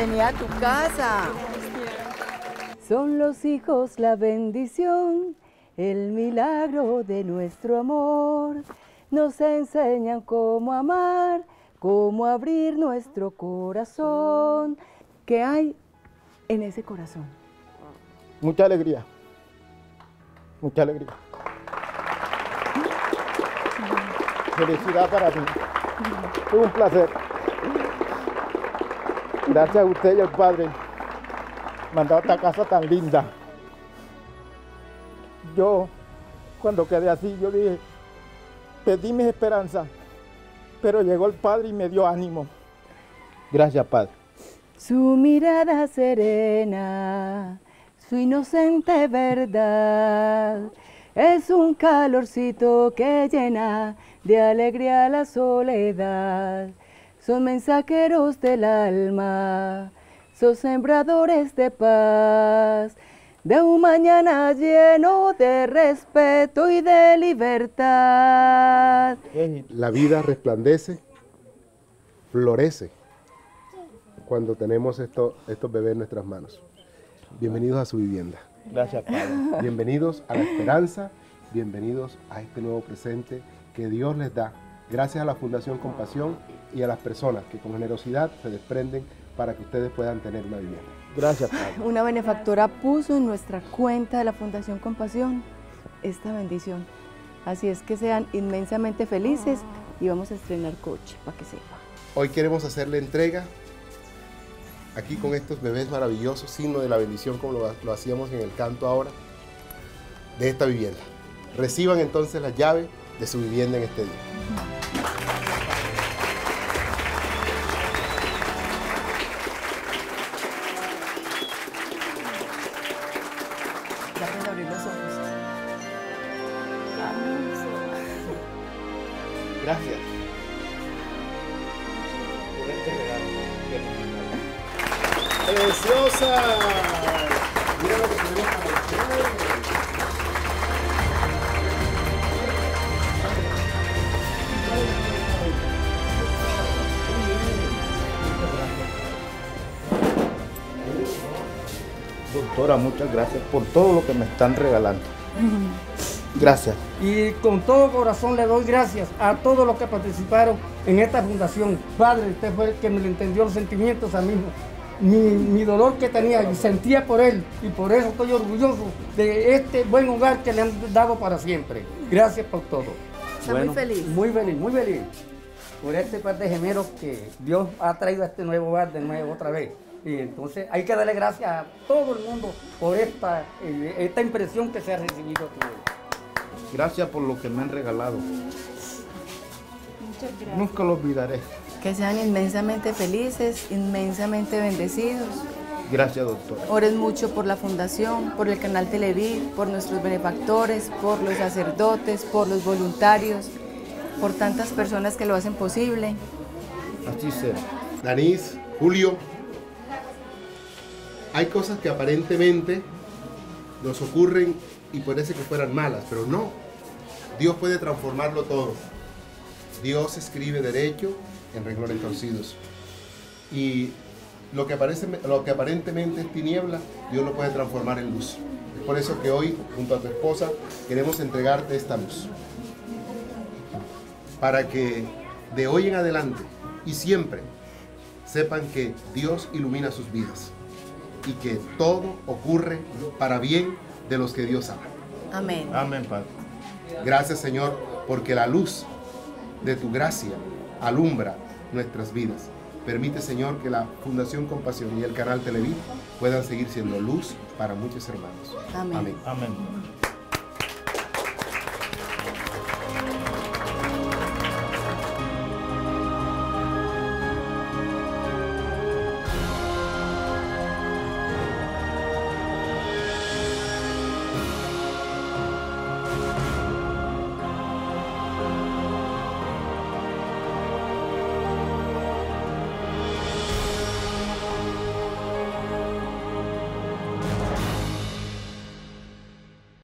bienvenida a tu casa. Son los hijos la bendición, el milagro de nuestro amor. Nos enseñan cómo amar, cómo abrir nuestro corazón. ¿Qué hay en ese corazón? Mucha alegría. Mucha alegría. Felicidad para ti. Fue un placer. Gracias a usted y al Padre. Me han dado esta casa tan linda. Yo, cuando quedé así, yo dije, perdí mis esperanzas, pero llegó el Padre y me dio ánimo. Gracias, Padre. Su mirada serena, su inocente verdad, es un calorcito que llena de alegría la soledad. Son mensajeros del alma, son sembradores de paz, de un mañana lleno de respeto y de libertad. La vida resplandece, florece cuando tenemos estos bebés en nuestras manos. Bienvenidos a su vivienda. Gracias, Padre. Bienvenidos a la esperanza, bienvenidos a este nuevo presente que Dios les da, gracias a la Fundación Compasión y a las personas que con generosidad se desprenden para que ustedes puedan tener una vivienda. Gracias, Padre. Una benefactora puso en nuestra cuenta de la Fundación Compasión esta bendición. Así es que sean inmensamente felices y vamos a estrenar coche, para que sepa. Hoy queremos hacerle entrega aquí con estos bebés maravillosos, signo de la bendición como lo hacíamos en el canto ahora, de esta vivienda. Reciban entonces la llave de su vivienda en este día. Traten de abrir los ojos. Gracias por este regalo. ¡Preciosa! Mira lo que tenemos para ustedes. Doctora, muchas gracias por todo lo que me están regalando. Gracias. Y con todo corazón le doy gracias a todos los que participaron en esta fundación. Padre, usted fue el que me le entendió los sentimientos a mí, mi dolor que tenía y sentía por él. Y por eso estoy orgulloso de este buen hogar que le han dado para siempre. Gracias por todo. Está muy feliz. Muy feliz, muy feliz. Por este par de gemelos que Dios ha traído a este nuevo hogar de nuevo otra vez. Y entonces hay que darle gracias a todo el mundo por esta impresión que se ha recibido aquí. Gracias por lo que me han regalado. Muchas gracias. Nunca lo olvidaré. Que sean inmensamente felices, inmensamente bendecidos. Gracias, doctora. Oren mucho por la fundación, por el canal Televid, por nuestros benefactores, por los sacerdotes, por los voluntarios, por tantas personas que lo hacen posible. Así sea. Danis, Julio, hay cosas que aparentemente nos ocurren y parece que fueran malas, pero no. Dios puede transformarlo todo. Dios escribe derecho en renglones torcidos. Y lo que aparentemente es tiniebla, Dios lo puede transformar en luz. Es por eso que hoy, junto a tu esposa, queremos entregarte esta luz. Para que de hoy en adelante y siempre sepan que Dios ilumina sus vidas y que todo ocurre para bien de los que Dios ama. Amén. Amén, Padre. Gracias, Señor, porque la luz de tu gracia alumbra nuestras vidas. Permite, Señor, que la Fundación Compasión y el canal Televid puedan seguir siendo luz para muchos hermanos. Amén. Amén. Amén.